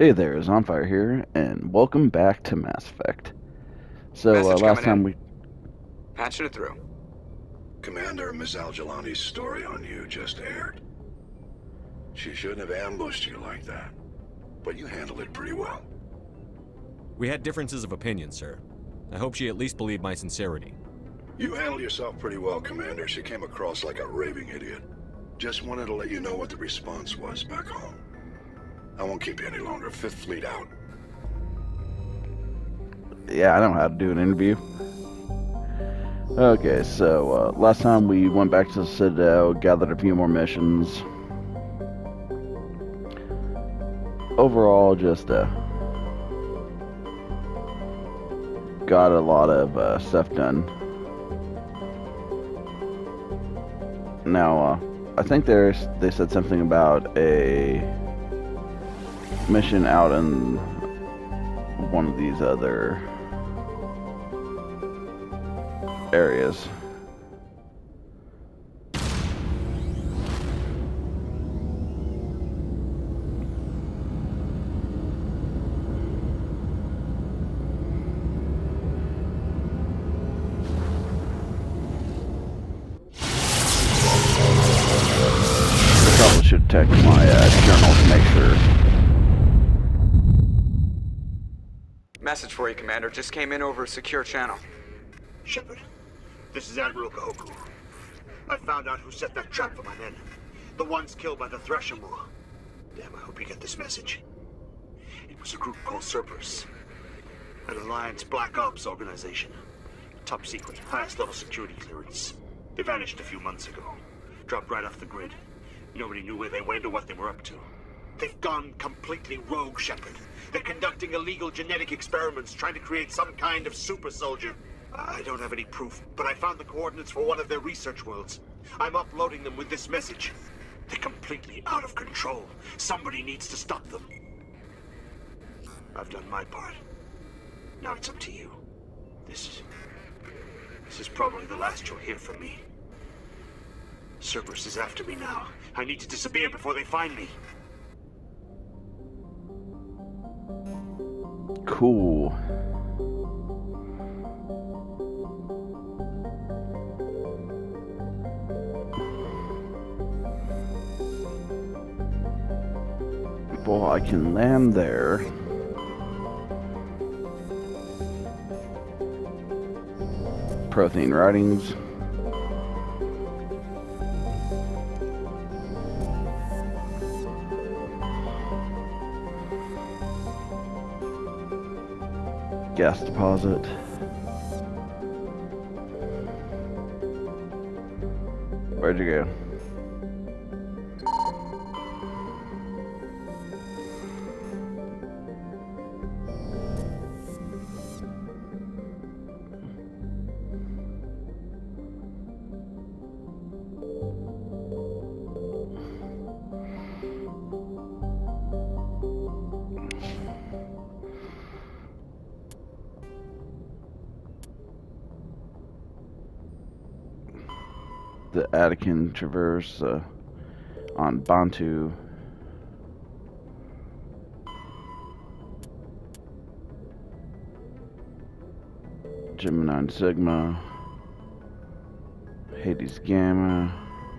Hey there, Zonfire here, and welcome back to Mass Effect. So, Message last coming time in. we... Patching it through. Commander, Miss Al-Jalani's story on you just aired. She shouldn't have ambushed you like that, but you handled it pretty well. We had differences of opinion, sir. I hope she at least believed my sincerity. You handled yourself pretty well, Commander. She came across like a raving idiot. Just wanted to let you know what the response was back home. I won't keep you any longer. Fifth Fleet out. Yeah, I know how to do an interview. Okay, so, last time we went back to the Citadel, gathered a few more missions. Overall, just, got a lot of, stuff done. Now, I think they said something about a mission out in one of these other areas. I probably should check my journal to make sure. Message for you, Commander. Just came in over a secure channel. Shepard, this is Admiral Kahoku. I found out who set that trap for my men. The ones killed by the Threshermoor. Damn, I hope you get this message. It was a group called Cerberus. An Alliance Black Ops organization. Top secret, highest level security clearance. They vanished a few months ago. Dropped right off the grid. Nobody knew where they went or what they were up to. They've gone completely rogue, Shepard. They're conducting illegal genetic experiments, trying to create some kind of super soldier. I don't have any proof, but I found the coordinates for one of their research worlds. I'm uploading them with this message. They're completely out of control. Somebody needs to stop them. I've done my part. Now it's up to you. This is probably the last you'll hear from me. Cerberus is after me now. I need to disappear before they find me. Cool. Well, I can land there. Prothean writings. Gas deposit. Where'd you go? The Attican Traverse on Bantu. Gemini Sigma. Hades Gamma.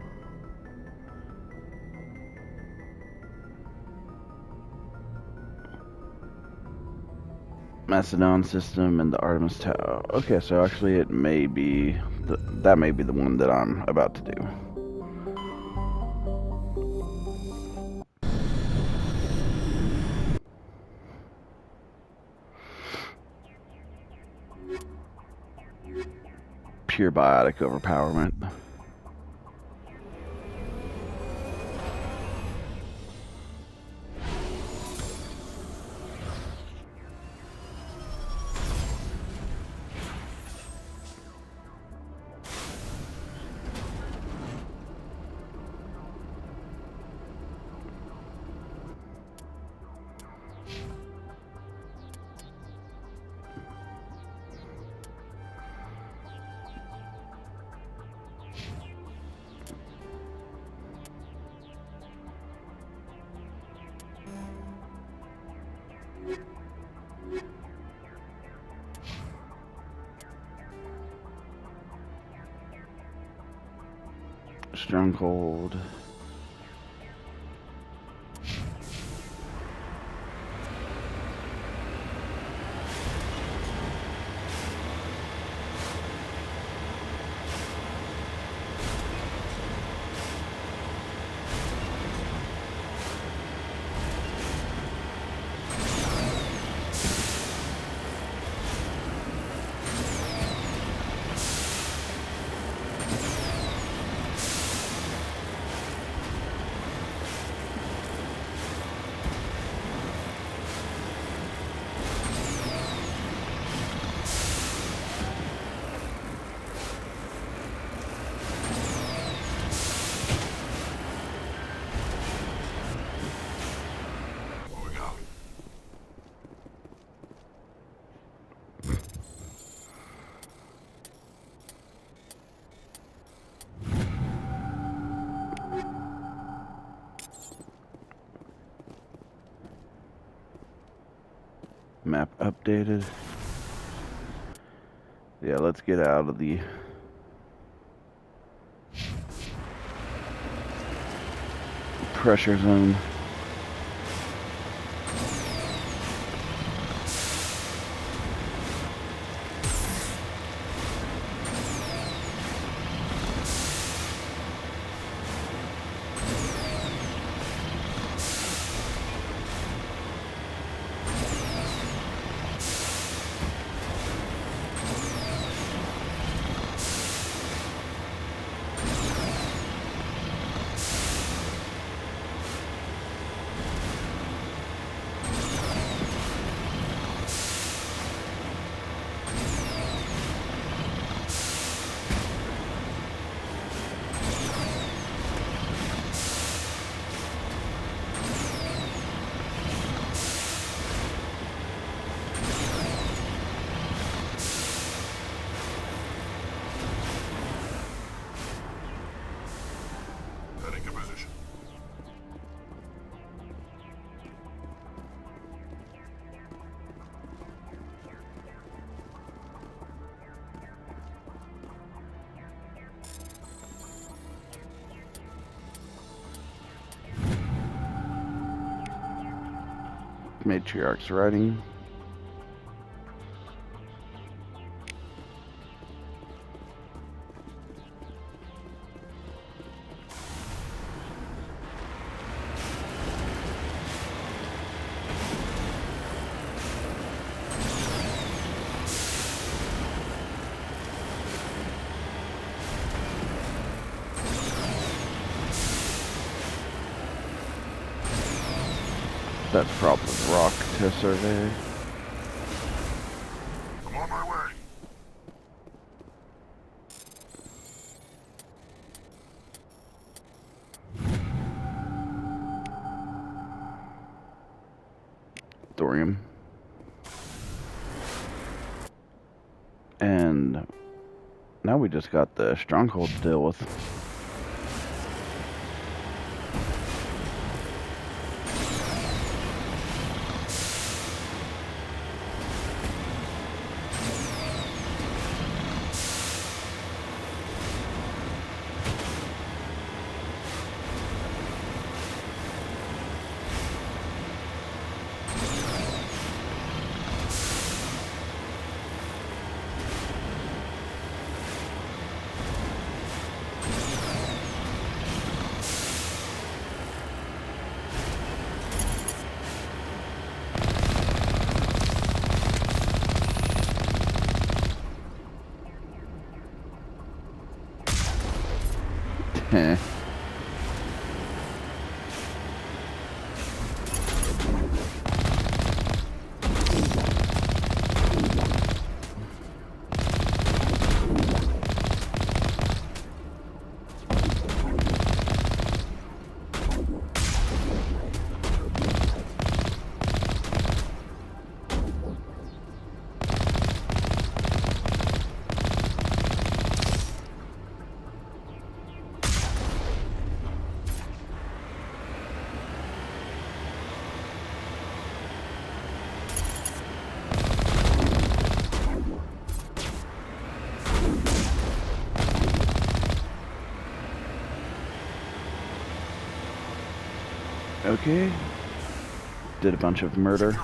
Macedon system and the Artemis Tower. Okay, so actually it may be that may be the one that I'm about to do. Pure biotic overpowerment. Stronghold. Map updated. Yeah, let's get out of the pressure zone. Matriarch's writing. That's probably rock to survey. I'm on my way. Thorium. And now we just got the stronghold to deal with. Heh. Okay. Did a bunch of murder.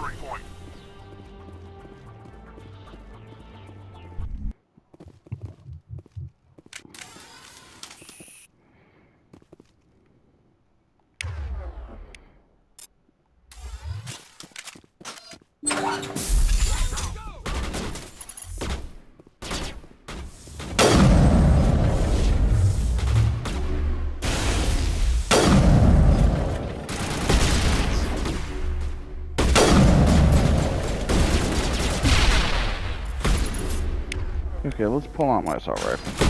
Okay, let's pull out my assault rifle.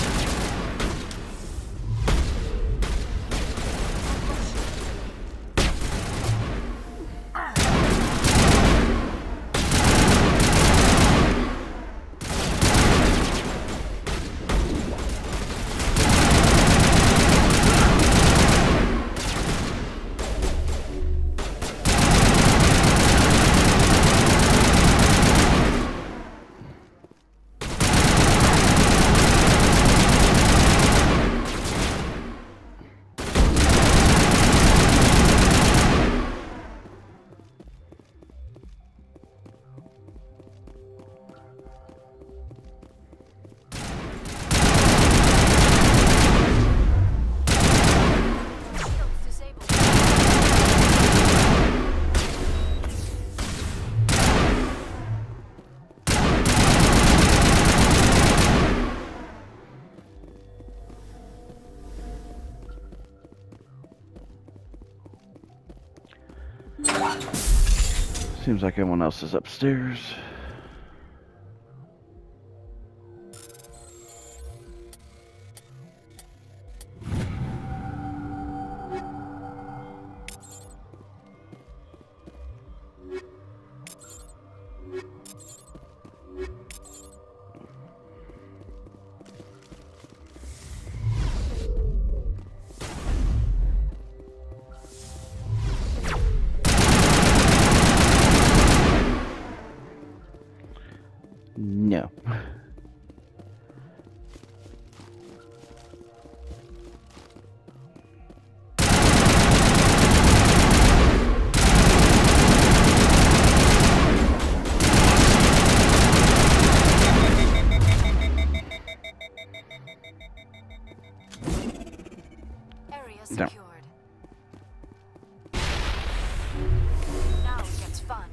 Seems like everyone else is upstairs. No. Area No. secured. Now it gets fun.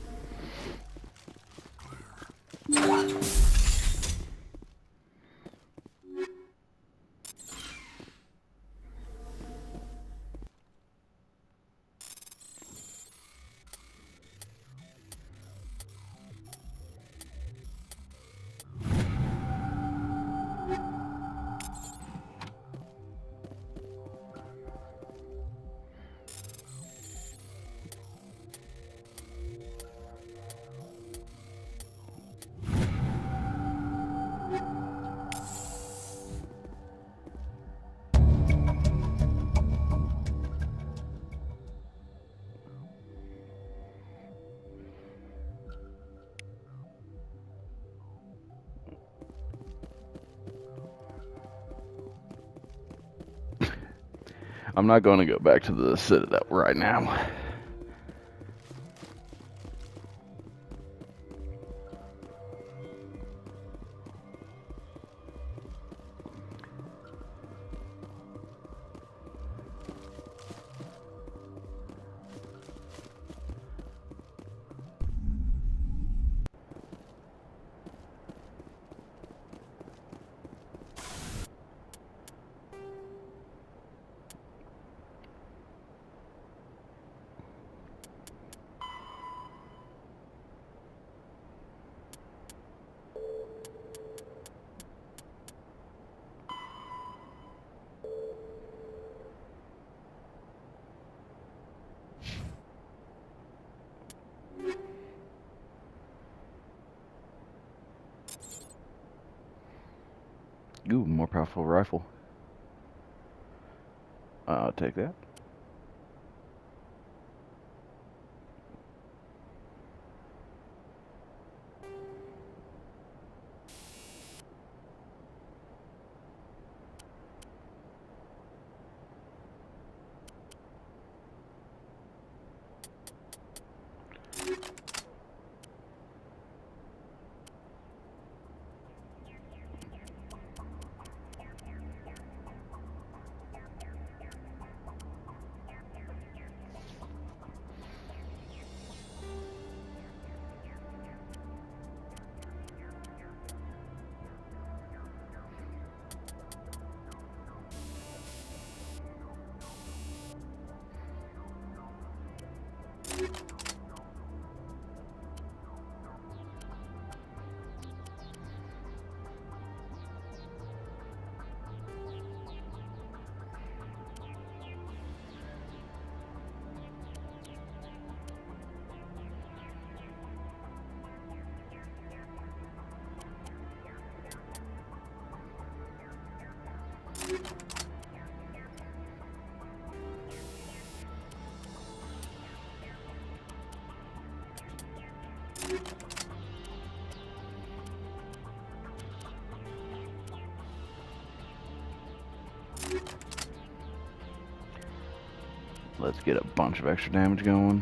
I'm not going to go back to the Citadel right now. Ooh, more powerful rifle. I'll take that. Let's get a bunch of extra damage going.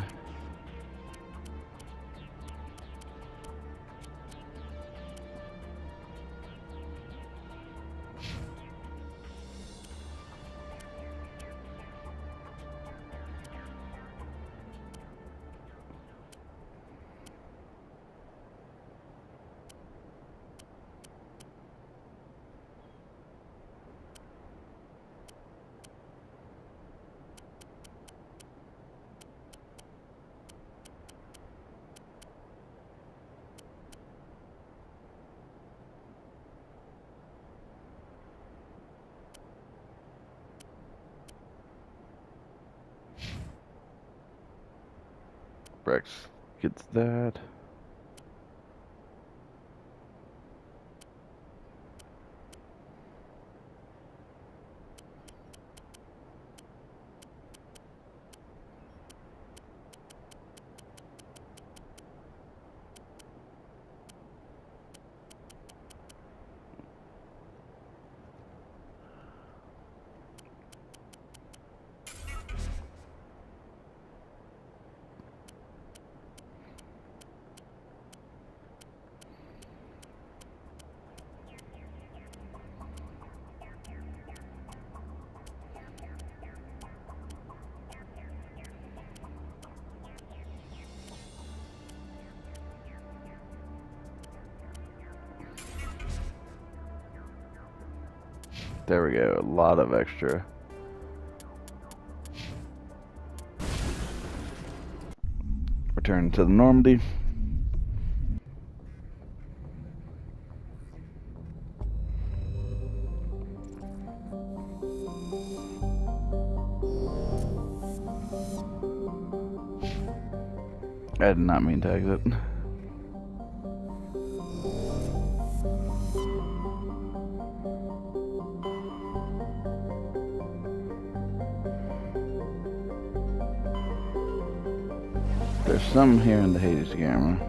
Rex gets that. There we go, a lot of extra. Return to the Normandy. I did not mean to exit. There's some here in the Hades camera.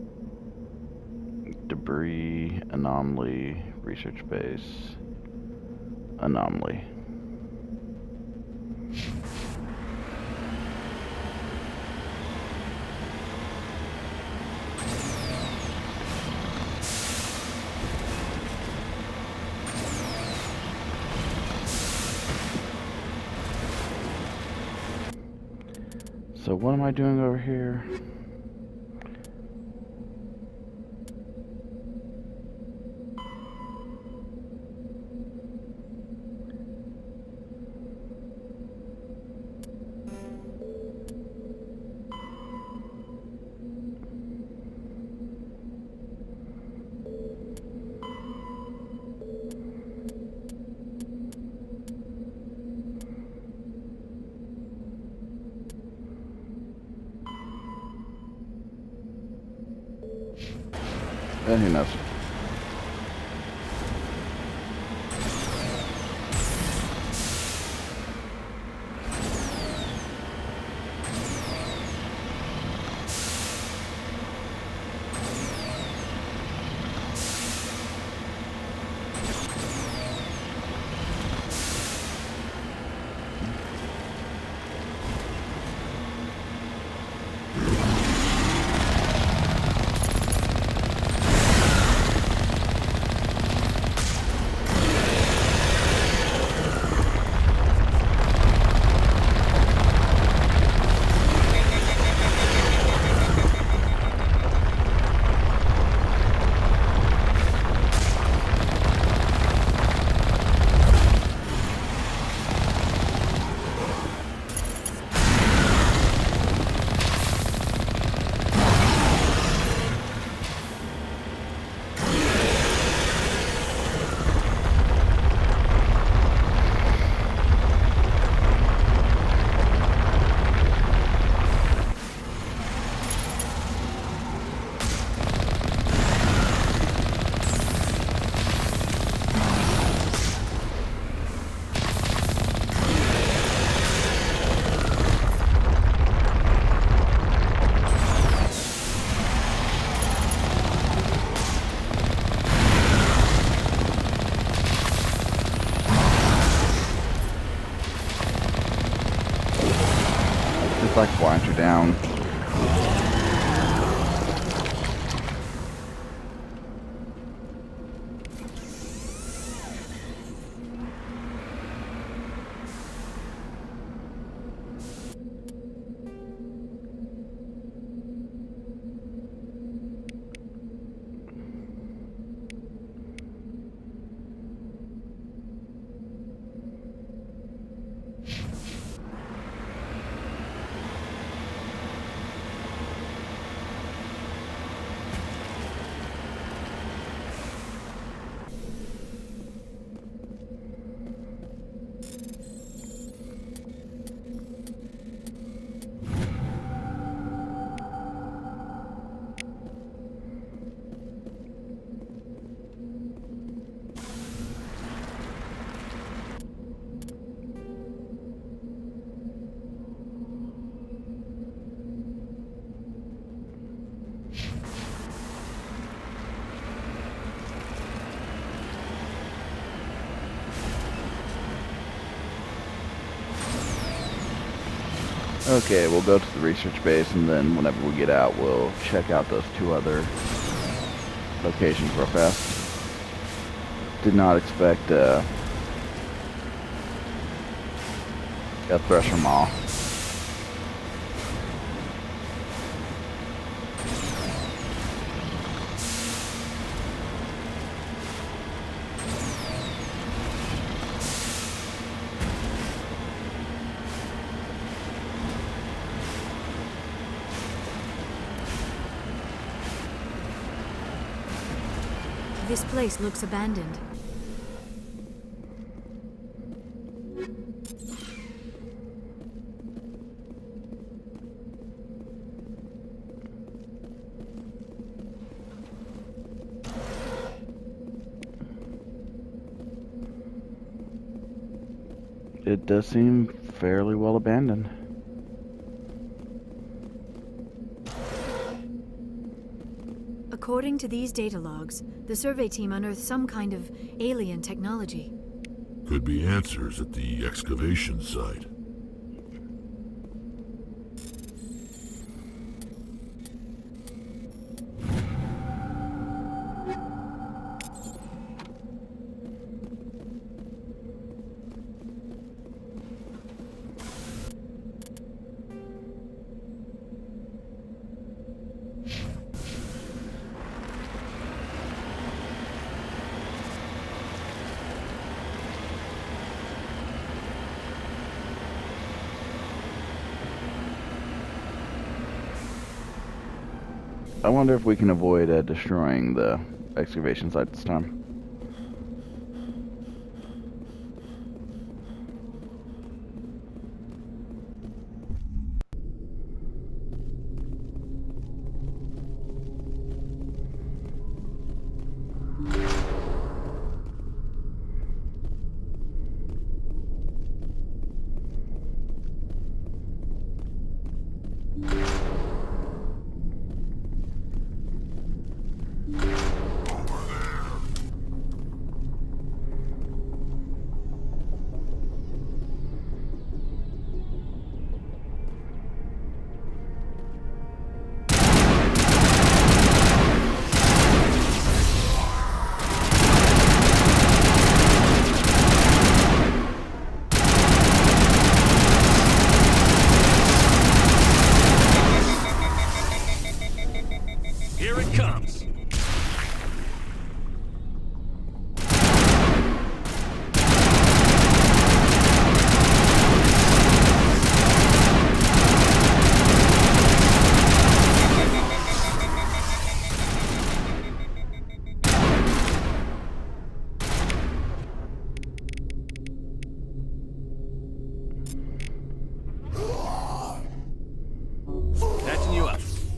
Debris, anomaly, research base. anomaly. So what am I doing over here? And who knows? Just like blinds her down. Okay, we'll go to the research base, and then whenever we get out, we'll check out those two other locations real fast. Did not expect a Thresher Maw. This place looks abandoned. It does seem fairly well abandoned. According to these data logs, the survey team unearthed some kind of alien technology. Could be answers at the excavation site. I wonder if we can avoid destroying the excavation site this time. Here it comes. Patching you up.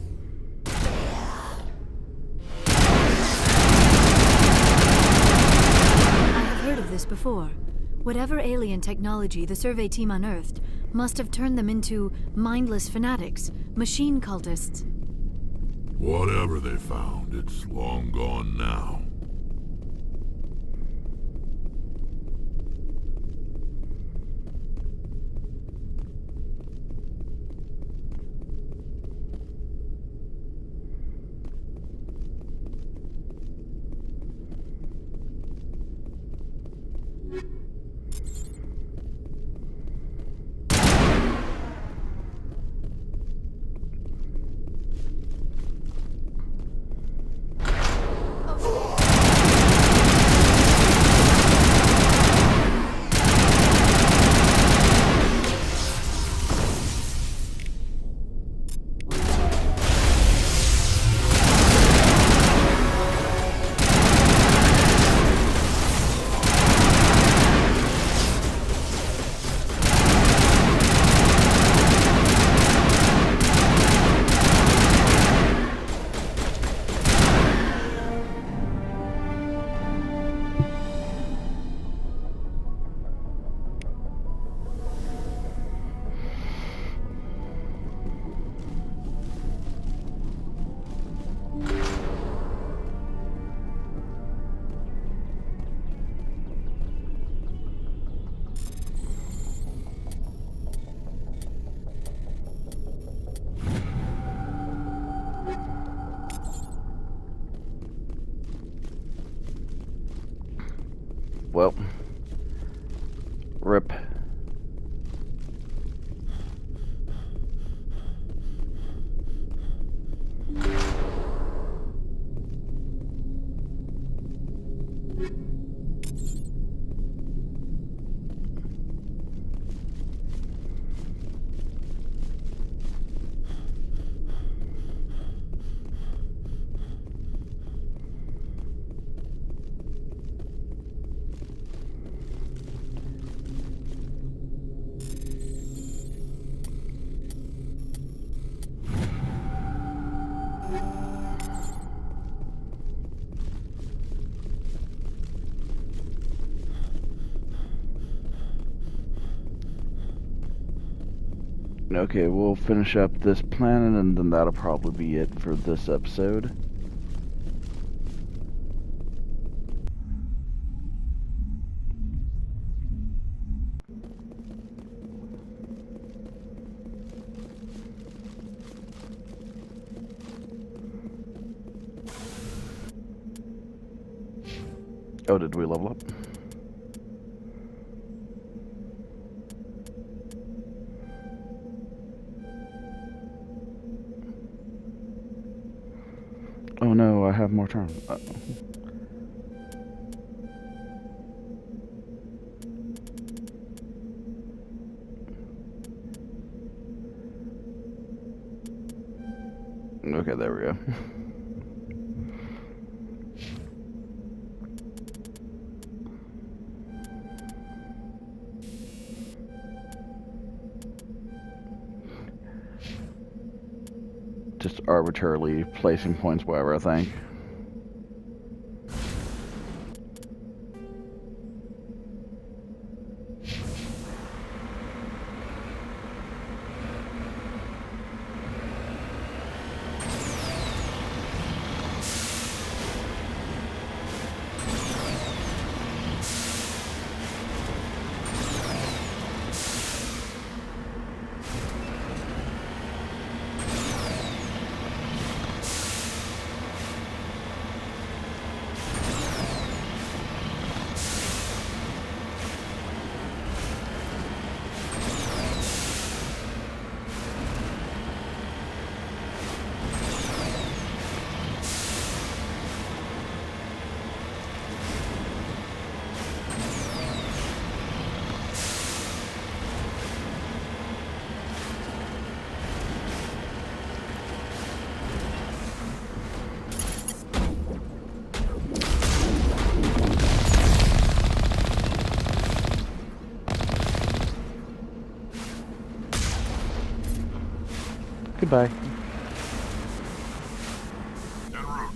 This before. Whatever alien technology the survey team unearthed must have turned them into mindless fanatics, machine cultists. Whatever they found, it's long gone now. Well, rip. Okay, we'll finish up this planet and then that'll probably be it for this episode. Oh, did we level up? Oh no, I have more turn. Okay, there we go. Just arbitrarily placing points wherever I think. Goodbye. En route.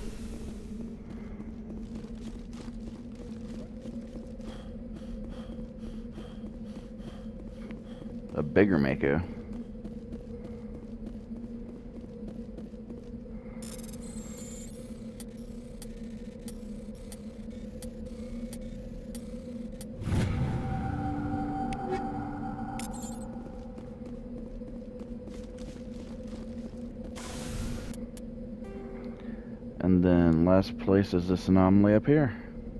A bigger Mako. And then last place is this anomaly up here.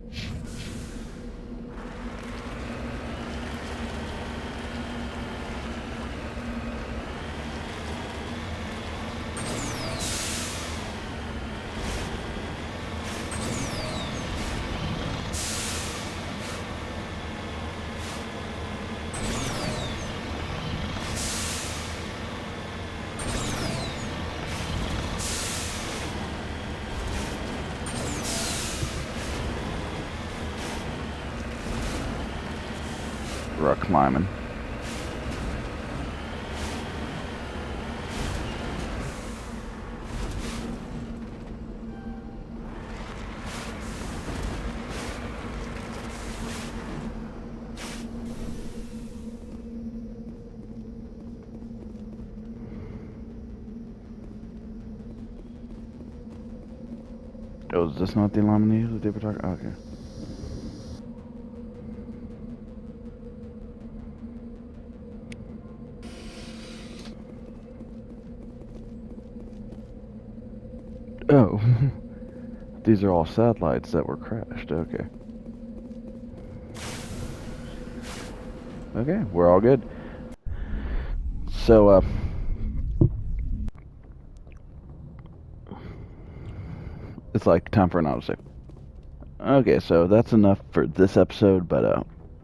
Rock climbing. Oh, is this not the Lamini that they were talking? Okay. Oh, these are all satellites that were crashed. Okay. Okay, we're all good. So, it's like time for an autosave. Okay, so that's enough for this episode, but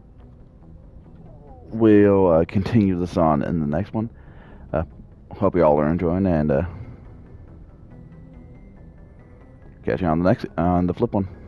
we'll continue this on in the next one. Hope you all are enjoying, and catch you on the flip one.